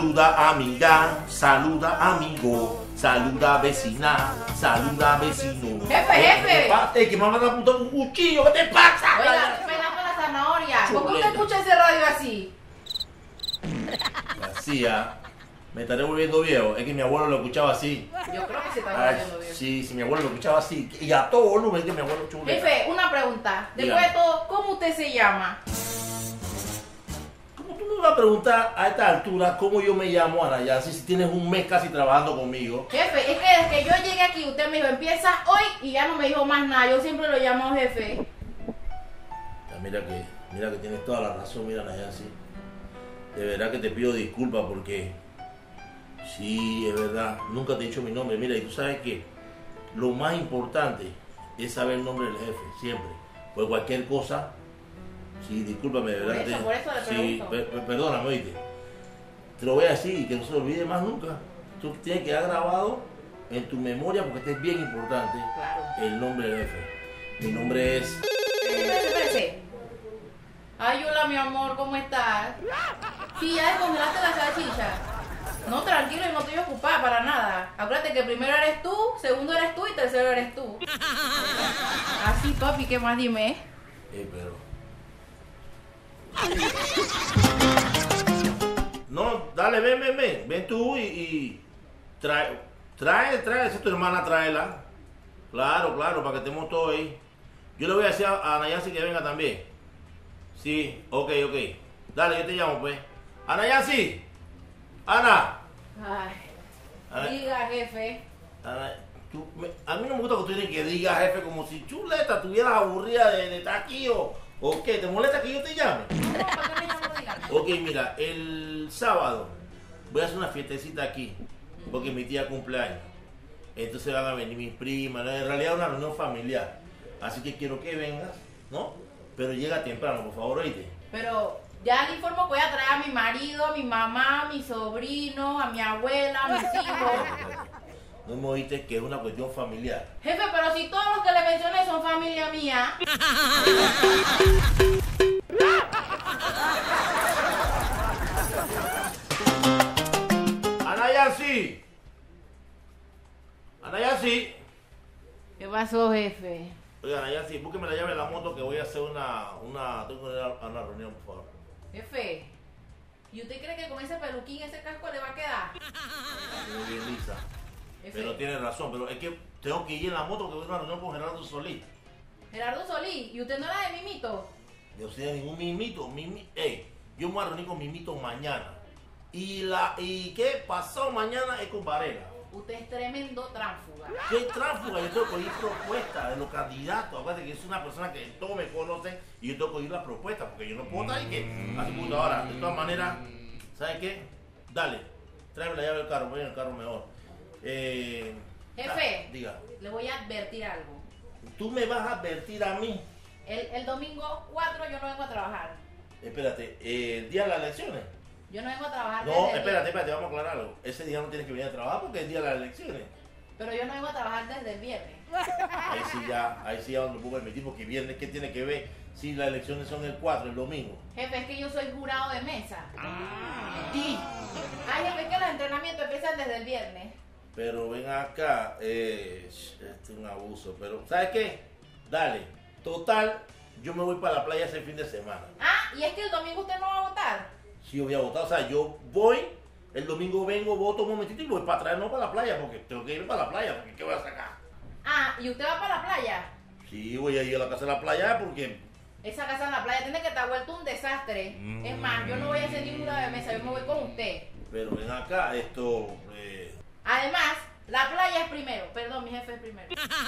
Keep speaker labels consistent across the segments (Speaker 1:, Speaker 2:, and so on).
Speaker 1: Saluda amiga, saluda amigo, saluda vecina, saluda vecino.
Speaker 2: Jefe.
Speaker 1: Que me van a apuntar un cuchillo, ¿qué te pasa?
Speaker 2: Oiga, pegando la zanahoria. ¿Por qué usted escucha ese radio así?
Speaker 1: Así, me estaré volviendo viejo. Es que mi abuelo lo escuchaba así.
Speaker 2: Yo creo que se está volviendo viejo.
Speaker 1: Sí, mi abuelo lo escuchaba así. Y a todo volumen, que mi abuelo chuleta.
Speaker 2: Jefe, una pregunta. Después
Speaker 1: Dígame.
Speaker 2: de todo, ¿cómo usted se llama?
Speaker 1: ¿Cómo tú me vas a preguntar a esta altura cómo yo me llamo, Ana Yancy, si tienes un mes casi trabajando conmigo?
Speaker 2: Jefe, es que desde que yo llegué aquí, usted me dijo, empieza hoy y ya no me dijo más nada. Yo siempre lo llamo jefe.
Speaker 1: Ya, mira que tienes toda la razón, mira, Ana Yancy. De verdad que te pido disculpas porque sí, es verdad, nunca te he dicho mi nombre. Mira, y tú sabes que lo más importante es saber el nombre del jefe, siempre. Pues cualquier cosa, sí, discúlpame, de verdad.
Speaker 2: Por eso le
Speaker 1: sí,
Speaker 2: pregunto.
Speaker 1: perdóname, oíste. Te lo voy a decir y que no se olvide más nunca. Tú tienes que quedar grabado en tu memoria porque este es bien importante.
Speaker 2: Claro.
Speaker 1: El nombre del jefe. Mi nombre es...
Speaker 2: Espérese. Ay, hola, mi amor, ¿cómo estás? Sí, ya descongelaste la salchicha. No, tranquilo, yo no estoy ocupada para nada. Acuérdate que primero eres tú, segundo eres tú y tercero eres tú. Así, papi, ¿qué más? Dime.
Speaker 1: Pero... No, dale, ven tú y trae, si es tu hermana, tráela. Claro, para que estemos todos ahí. Yo le voy a decir a Nayansi que venga también. Sí, ok. Dale, yo te llamo pues. Ana Yancy. Ana.
Speaker 2: Ay, diga, jefe.
Speaker 1: Ana, a mí no me gusta que tú tienes que digas, jefe, como si chuleta estuvieras aburrida de estar aquí o qué. ¿Te molesta que yo te llame?
Speaker 2: No, ¿para qué me llamo? Dígame.
Speaker 1: Ok, mira, el sábado voy a hacer una fiestecita aquí, porque mi tía cumpleaños. Entonces van a venir mis primas, ¿no? En realidad es una reunión familiar. Así que quiero que vengas, ¿no? Pero llega temprano, por favor, oíste.
Speaker 2: Pero ya le informo que voy a traer a mi marido, a mi mamá, a mi sobrino, a mi abuela, a mis hijos.
Speaker 1: No me oíste que es una cuestión familiar.
Speaker 2: Jefe, pero si todos los que le mencioné son familia mía.
Speaker 1: Ana Yancy. Ana Yancy.
Speaker 2: ¿Qué pasó, jefe?
Speaker 1: Oiga, Ana Yancy, búsqueme la llave de la moto que voy a hacer tengo que ir a una reunión, por favor.
Speaker 2: Jefe, ¿y usted cree que con ese peluquín, ese casco le va a quedar?
Speaker 1: Muy bien, Lisa.
Speaker 2: Jefe.
Speaker 1: Pero tiene razón, pero es que tengo que ir en la moto que voy a una reunión con Gerardo Solís.
Speaker 2: Gerardo Solís, ¿y usted no era de Mimito?
Speaker 1: Yo soy de ningún mimito. Yo me voy a reunir con Mimito mañana. ¿Y qué pasó mañana? Es con Varela.
Speaker 2: Usted es tremendo tránsfuga.
Speaker 1: ¿Qué tránsfuga? Yo tengo que oír propuestas de los candidatos. Acuérdate que es una persona que todos me conocen y yo tengo que oír las propuestas porque yo no puedo estar ahí que así punto. Ahora, de todas maneras, ¿sabes qué? Dale, tráeme la llave del carro, voy en el carro mejor.
Speaker 2: Jefe,
Speaker 1: diga.
Speaker 2: le voy a advertir algo.
Speaker 1: Tú me vas a advertir a mí.
Speaker 2: El domingo 4 yo no vengo a trabajar.
Speaker 1: Espérate, el día de las elecciones.
Speaker 2: Yo no vengo a trabajar.
Speaker 1: No,
Speaker 2: desde el
Speaker 1: espérate, vamos a aclarar algo. Ese día no tienes que venir a trabajar porque es el día de las elecciones.
Speaker 2: Pero yo no vengo a trabajar desde el viernes.
Speaker 1: Ahí sí ya no puedo permitir porque viernes, ¿qué tiene que ver si las elecciones son el 4, el domingo?
Speaker 2: Jefe, es que yo soy jurado de mesa.
Speaker 1: Y,
Speaker 2: Ay, jefe, es que los entrenamientos empiezan desde el viernes.
Speaker 1: pero ven acá, este es un abuso, pero ¿sabes qué? Dale, total, yo me voy para la playa ese fin de semana.
Speaker 2: Ah, y es que el domingo usted no va a votar.
Speaker 1: Sí, yo voy a votar, o sea, yo voy, el domingo vengo, voto un momentito y voy para atrás, no para la playa, porque tengo que ir para la playa, porque ¿qué voy a sacar?
Speaker 2: Ah, ¿y usted va para la playa?
Speaker 1: Sí, voy a ir a la casa de la playa porque...
Speaker 2: Esa casa en la playa tiene que estar vuelto un desastre. Es más, yo no voy a hacer ni jurado de mesa, yo me voy con usted.
Speaker 1: Pero ven acá, esto...
Speaker 2: Además, la playa es primero. Perdón, mi jefe es primero.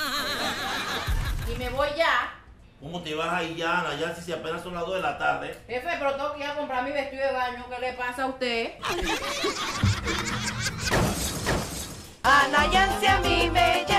Speaker 2: Y me voy ya.
Speaker 1: ¿Cómo te vas ahí ya, Ana Yancy, si apenas son las 2 de la tarde?
Speaker 2: Jefe, pero tengo que ir a comprar mi vestido de baño. ¿Qué le pasa a usted?
Speaker 3: Ana Yancy a mí me llama.